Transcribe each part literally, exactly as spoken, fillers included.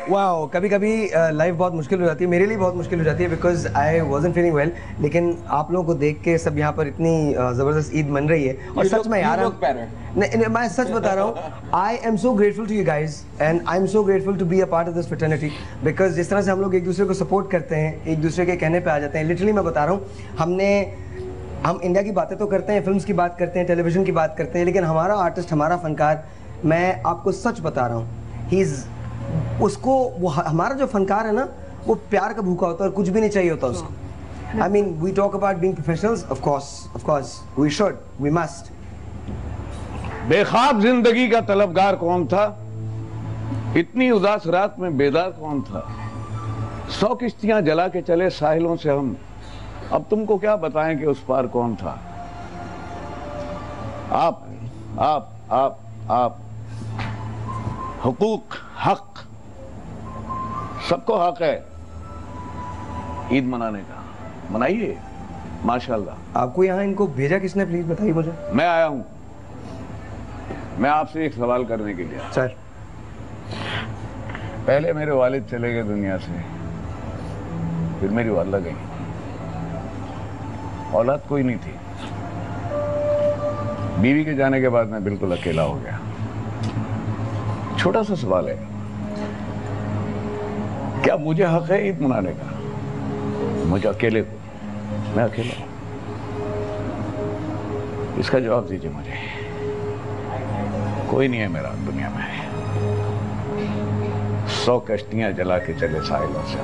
Wow, कभी कभी life बहुत मुश्किल हो जाती है, मेरे लिए बहुत मुश्किल हो जाती है because I wasn't feeling well. लेकिन आप लोगों को देख के सब यहाँ पर इतनी uh, ज़बरदस्त ईद मन रही है और सच में यार नहीं, मैं सच बता रहा हूँ, I am so grateful to you guys and I am so grateful to be a part of this fraternity because जिस तरह से हम लोग एक दूसरे को सपोर्ट करते हैं, एक दूसरे के कहने पे आ जाते हैं। लिटरली मैं बता रहा हूँ, हमने हम इंडिया की बातें तो करते हैं, फिल्म्स की बात करते हैं, टेलीविजन की बात करते हैं, लेकिन हमारा आर्टिस्ट, हमारा फनकार, मैं आपको सच बता रहा हूँ, ही इज़ उसको वो हमारा जो फनकार है ना, वो प्यार का भूखा होता है और कुछ भी नहीं चाहिए होता उसको। I mean we talk about being professionals, of course of course we should, we must. बेख्वाब जिंदगी का तलबगार कौन था, इतनी उदास रात में बेदार कौन था, सौ किश्तियां जला के चले साहिलों से हम, अब तुमको क्या बताएं कि उस पार कौन था। आप आप आप आप हुकूक, हक, सबको हक है ईद मनाने का, मनाइए माशाल्लाह। आपको यहाँ इनको भेजा किसने, प्लीज बताइए मुझे। मैं आया हूं, मैं आपसे एक सवाल करने के लिए। सर, पहले मेरे वालिद चले गए दुनिया से, फिर मेरी वालिदा गई, औलाद कोई नहीं थी। बीवी के जाने के बाद मैं बिल्कुल अकेला हो गया। छोटा सा सवाल है, क्या मुझे हक है ईद मनाने का? मुझे अकेले को, मैं अकेला हूं, इसका जवाब दीजिए मुझे। कोई नहीं है मेरा दुनिया में, सौ कश्तियां जला के चले साहिलों से।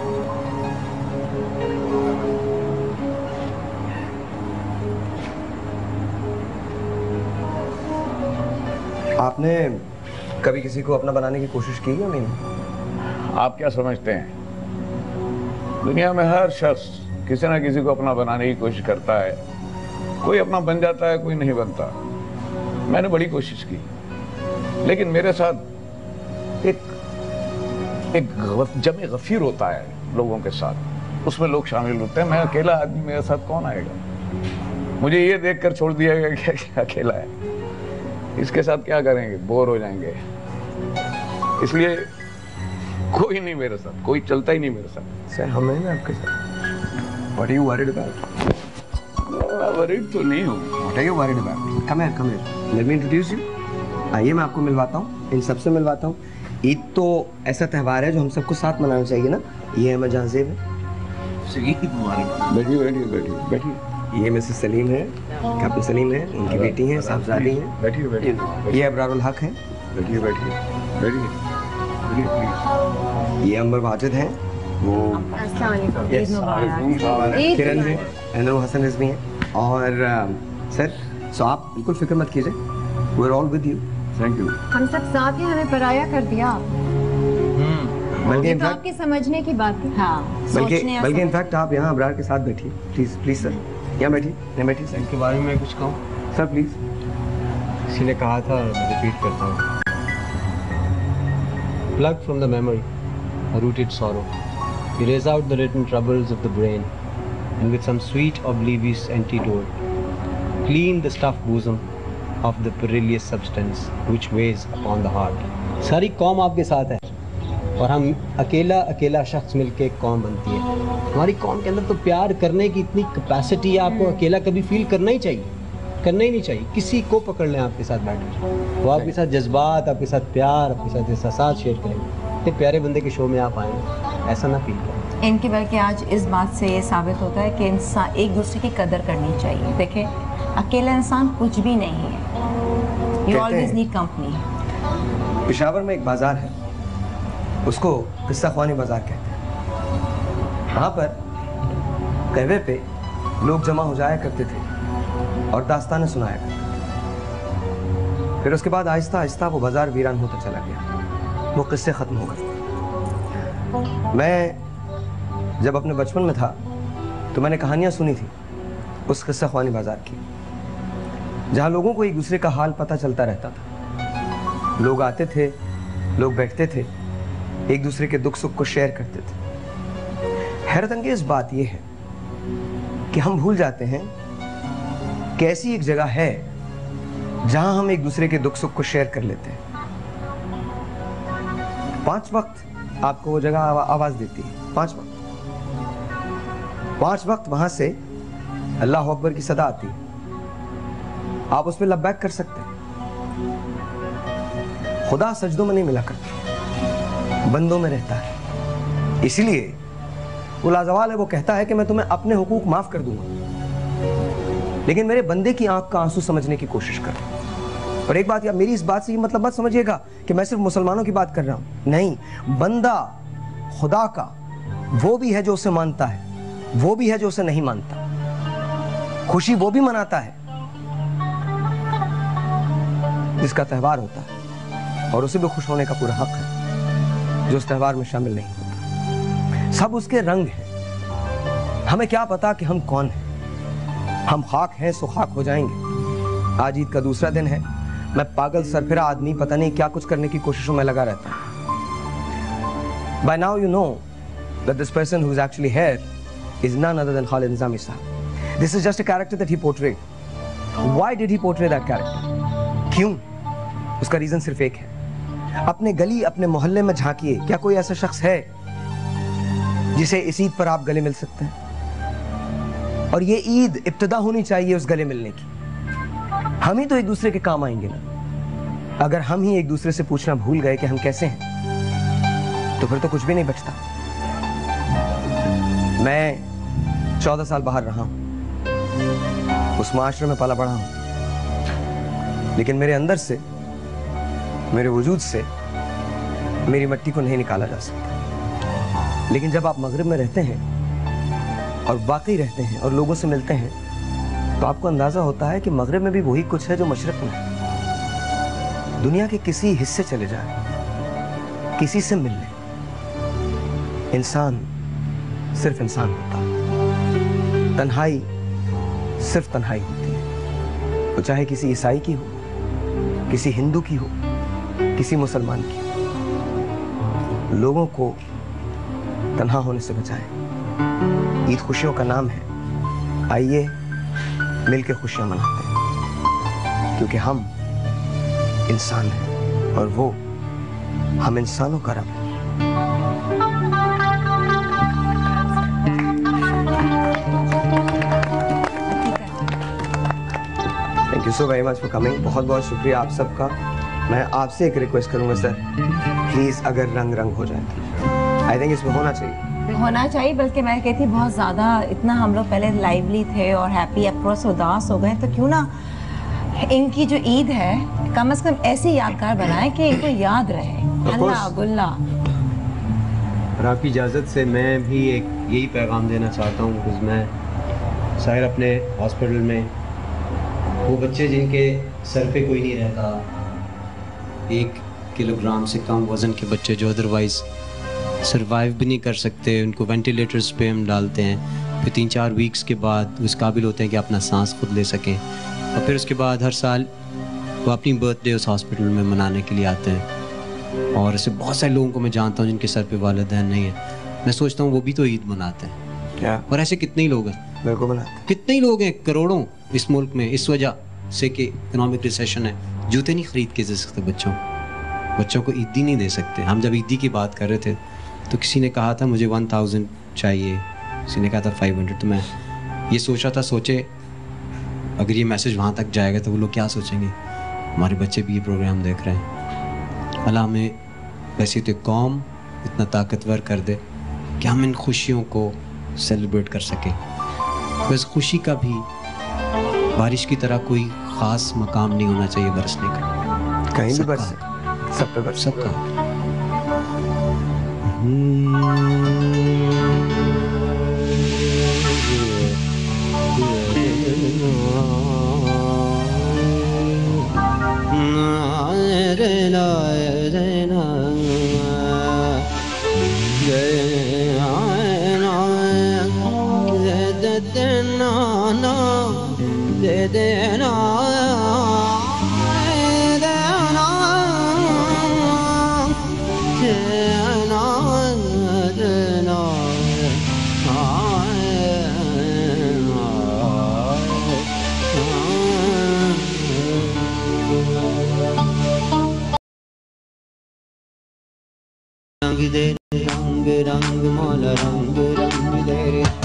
आपने कभी किसी को अपना बनाने की कोशिश की है? नहीं। आप क्या समझते हैं, दुनिया में हर शख्स किसी ना किसी को अपना बनाने की कोशिश करता है, कोई अपना बन जाता है, कोई नहीं बनता। मैंने बड़ी कोशिश की, लेकिन मेरे साथ एक एक जमे गफीर होता है लोगों के साथ, उसमें लोग शामिल होते हैं। मैं अकेला आदमी, मेरे साथ कौन आएगा? मुझे ये देखकर छोड़ दिया गया कि अकेला है, इसके साथ क्या करेंगे, बोर हो जाएंगे। इसलिए कोई नहीं मेरे साथ, कोई चलता ही नहीं मेरे साथ। सर, हम हैं ना आपके साथ। What are you worried about? Worried तो नहीं हूँ। What are you worried about? Come here, come here. Let me introduce you. आइए मैं आपको मिलवाता हूँ, इन सबसे मिलवाता हूँ। ईद तो ऐसा त्यौहार है जो हम सबको साथ मनाना चाहिए ना। ये है मजान ज़ेब है। बैठिए बैठिए बैठिए बैठिए। ये मिसेस सलीम है, कैप्टन सलीम है, उनकी बेटी है, साहबजादी हैं। बैठिए बैठिए। ये अबरारुल हक है। बैठिए बैठिए बैठिए। ये अंबर वाजिद हैं, वो किरण है, एनरो हसन रिजवी हैं। और सर, सो आप बिल्कुल फिक्र मत कीजिए, we are all with you. Thank you. हम सब साथ ही, हमें पराया कर दिया। बल्कि ये तो आपके समझने की बात है। हाँ, बल्कि बल्कि इनफैक्ट आप यहाँ अबरार के साथ बैठिए, प्लीज प्लीज सर, यहाँ बैठिए, यहाँ बैठिए सर। इनके बारे में कुछ कहूँ सर प्लीज। किसी ने कहा था, मैं रिपीट करता हूँ, pluck from the memory rooted sorrow, erase out the written troubles of the brain, and with some sweet oblivious antidote, clean the stuffed bosom of the perilous substance which weighs upon the heart. सारी कौम आपके साथ है और हम अकेला अकेला शख्स मिलके एक कौम बनती है। हमारी कौम के अंदर तो प्यार करने की इतनी कैपेसिटी है, आपको अकेला कभी फील करना ही चाहिए, करना ही नहीं चाहिए। किसी को पकड़ लें आपके साथ बैठकर, वो आपके साथ जज्बात, आपके साथ प्यार, आपके साथ एहसास शेयर करेंगे। इतने प्यारे बंदे के शो में आप आएँ, ऐसा ना फील करें। इनके बल्कि आज इस बात से ये साबित होता है कि इंसान एक दूसरे की कदर करनी चाहिए। देखें, अकेला इंसान कुछ भी नहीं है, you always need company. Peshawar में एक बाजार है, उसको किस्सा ख्वानी बाजार कहते हैं। वहाँ पर कहवे पे लोग जमा हो जाया करते थे और दास्तानें सुनाया करते। फिर उसके बाद आहिस्ता आहिस्ता वो बाजार वीरान होता चला गया, वो किस्से ख़त्म हो गए। मैं जब अपने बचपन में था तो मैंने कहानियाँ सुनी थी उस किस्सा ख्वानी बाजार की, जहाँ लोगों को एक दूसरे का हाल पता चलता रहता था। लोग आते थे, लोग बैठते थे, एक दूसरे के दुख सुख को शेयर करते थे। हैरत अंगेज बात यह है कि हम भूल जाते हैं कि ऐसी एक जगह है जहां हम एक दूसरे के दुख सुख को शेयर कर लेते हैं। पांच वक्त आपको वो जगह आवाज देती है, पांच वक्त पांच वक्त वहां से अल्लाह अकबर की सदा आती है, आप उस पर लब्बैक कर सकते हैं। खुदा सजदों में नहीं मिला करता, बंदों में रहता है। इसीलिए वो लाजवाल है, वो कहता है कि मैं तुम्हें अपने हुकूक माफ कर दूंगा, लेकिन मेरे बंदे की आंख का आंसू समझने की कोशिश कर। और एक बात, या मेरी इस बात से ये मतलब मत समझिएगा कि मैं सिर्फ मुसलमानों की बात कर रहा हूं, नहीं, बंदा खुदा का वो भी है जो उसे मानता है, वो भी है जो उसे नहीं मानता। खुशी वो भी मनाता है जिसका त्यौहार होता है, और उसे भी खुश होने का पूरा हक है जो उस त्यौहार में शामिल नहीं होता। सब उसके रंग हैं, हमें क्या पता कि हम कौन हैं। हम खाक हैं सो खाक हो जाएंगे। आज ईद का दूसरा दिन है, मैं पागल सरफिरा आदमी पता नहीं क्या कुछ करने की कोशिशों में लगा रहता हूं। By now you know that this person who is actually here is none other than Khalid Nizami Sahab. This is just a character that he portrayed. Why did he portray that character? क्यों? उसका reason सिर्फ एक है, अपने गली अपने मोहल्ले में झांकिए, क्या कोई ऐसा शख्स है जिसे इस ईद पर आप गले मिल सकते हैं? और ये ईद इब्तिदा होनी चाहिए उस गले मिलने की। हम ही तो एक दूसरे के काम आएंगे ना। अगर हम ही एक दूसरे से पूछना भूल गए कि हम कैसे हैं, तो फिर तो कुछ भी नहीं बचता। मैं चौदह साल बाहर रहा हूं, उस माशरे में पला बढ़ा हूं, लेकिन मेरे अंदर से, मेरे वजूद से मेरी मट्टी को नहीं निकाला जा सकता। लेकिन जब आप मगरिब में रहते हैं और वाकई रहते हैं और लोगों से मिलते हैं, तो आपको अंदाजा होता है कि मगरिब में भी वही कुछ है जो मशरक में है। दुनिया के किसी हिस्से चले जाए, किसी से मिल लें, इंसान सिर्फ इंसान होता है। तन्हाई सिर्फ तन्हाई होती है, वो चाहे किसी ईसाई की हो, किसी हिंदू की हो, किसी मुसलमान की हो। लोगों को तन्हा होने से बचाएं। ईद खुशियों का नाम है, आइए मिलकर खुशियां मनाते हैं, क्योंकि हम इंसान हैं और वो हम इंसानों का रब है। Thank you so very much for coming. बहुत बहुत शुक्रिया आप सबका। मैं आपसे एक रिक्वेस्ट करूंगा सर, प्लीज अगर रंग रंग हो जाए, आई थिंक इसमें होना चाहिए होना चाहिए बल्कि मैं कहती बहुत ज़्यादा, इतना हम लोग पहले लाइवली थे और हैप्पी, अब थोड़ा सा उदास हो गए, तो क्यों ना इनकी जो ईद है कम से कम ऐसी यादगार बनाए कि इनको याद रहे। अल्लाह गुल्ला। और आपकी इजाज़त से मैं भी एक यही पैगाम देना चाहता हूँ, बिकॉज मैं शायद अपने हॉस्पिटल में वो बच्चे जिनके सर पे कोई नहीं रहता, एक किलोग्राम से कम वज़न के बच्चे जो अदरवाइज़ सरवाइव भी नहीं कर सकते, उनको वेंटिलेटर्स पे हम डालते हैं, फिर तीन चार वीक्स के बाद उस काबिल होते हैं कि अपना सांस खुद ले सकें, और फिर उसके बाद हर साल वो अपनी बर्थडे उस हॉस्पिटल में मनाने के लिए आते हैं। और ऐसे बहुत सारे लोगों को मैं जानता हूँ जिनके सर पे वालिदैन नहीं है, मैं सोचता हूँ वो भी तो ईद मनाते हैं क्या? और ऐसे कितने ही लोग हैं, बिल्कुल मनाते, कितने ही लोग हैं, करोड़ों इस मुल्क में, इस वजह से कि इकोनॉमिक रिसेशन है, जूते नहीं खरीद के दे सकते बच्चों बच्चों को ईदी नहीं दे सकते। हम जब ईदी की बात कर रहे थे तो किसी ने कहा था मुझे वन थाउजेंड चाहिए, किसी ने कहा था फाइव हंड्रेड, तो मैं ये सोच रहा था, सोचे अगर ये मैसेज वहाँ तक जाएगा तो वो लोग क्या सोचेंगे, हमारे बच्चे भी ये प्रोग्राम देख रहे हैं। अल्लाह हमें वैसे तो कौम इतना ताकतवर कर दे कि हम इन खुशियों को सेलिब्रेट कर सकें। बस खुशी का भी बारिश की तरह कोई ख़ास मकाम नहीं होना चाहिए बरसने का, कहीं भी बरसे, सब पे बरसे, सबका। रंग रंग मौला रंग रंग दे रे